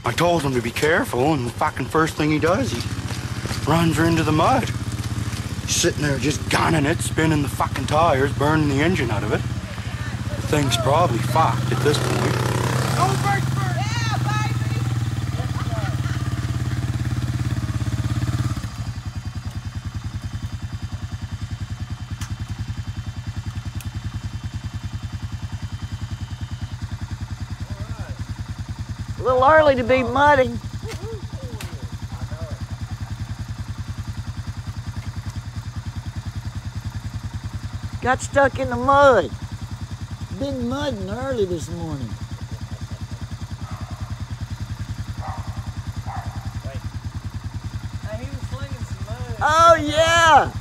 I told him to be careful, and the fucking first thing he does, he runs her into the mud. He's sitting there just gunning it, spinning the fucking tires, burning the engine out of it. The thing's probably fucked at this point. Oh, Bert! Yeah, baby! A little early to be mudding. Got stuck in the mud. Been mudding early this morning. Hey, he was slinging some mud. Oh yeah!